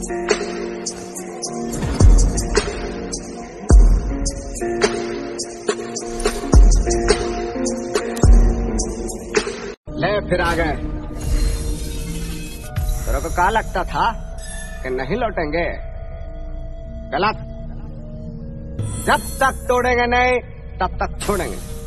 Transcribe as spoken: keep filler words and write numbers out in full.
ले फिर आ गए। तेरे को क्या लगता था कि नहीं लौटेंगे? गलत। जब तक तोड़ेंगे नहीं तब तक छोड़ेंगे।